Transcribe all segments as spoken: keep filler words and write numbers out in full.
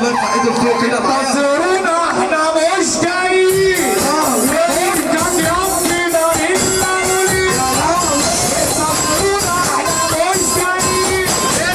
الله يرفع ايده لفوق كده معايا. انتصرونا احنا مش جايين. ونركب يمنا الا نريد. انتصرونا احنا مش جايين.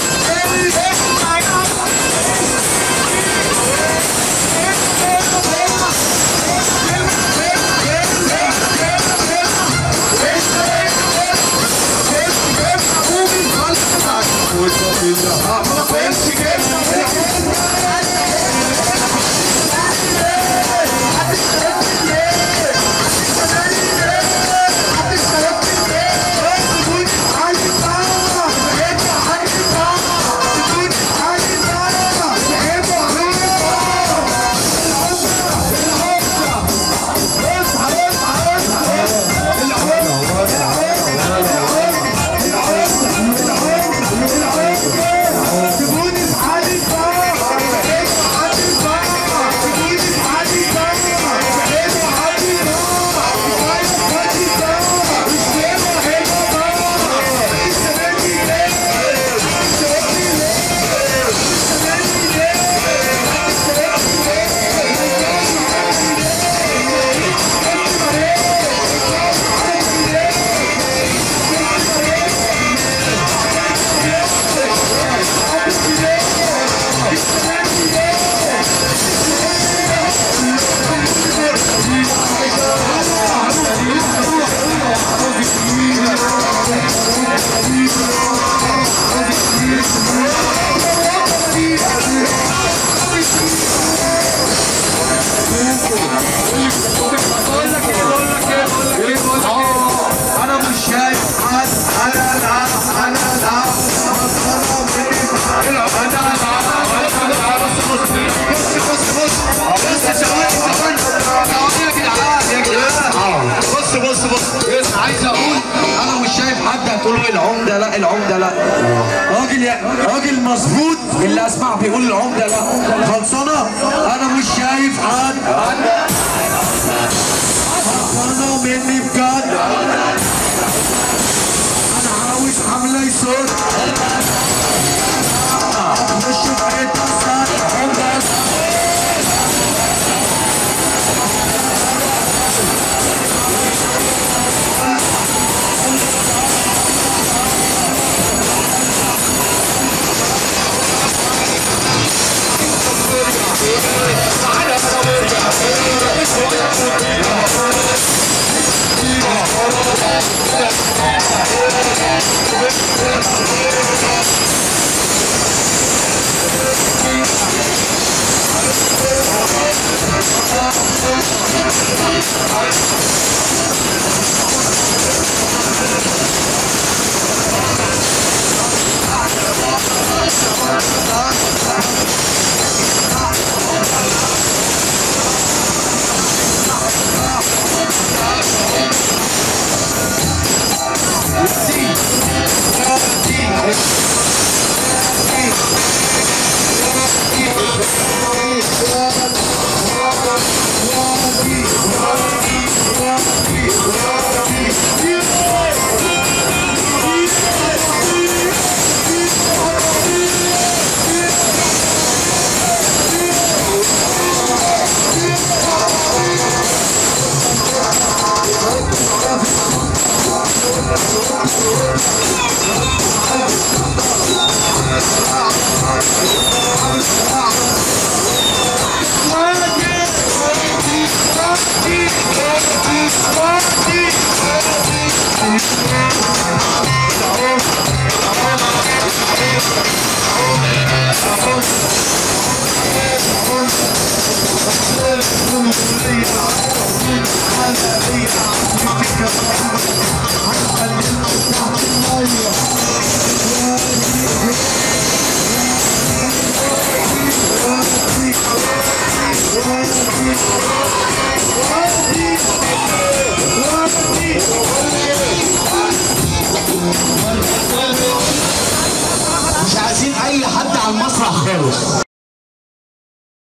انا مش شايف حد. انا لا انا لا بص بص بص عايز اقول انا مش شايف حد. هتقولوا العمده لا العمده لا. راجل راجل مظبوط اللي اسمع بيقول العمده لا خلصانه. انا مش شايف حد. خلصانه مني بجد. انا عاوز حمله يصد مش في حته عمده. Hallelujah.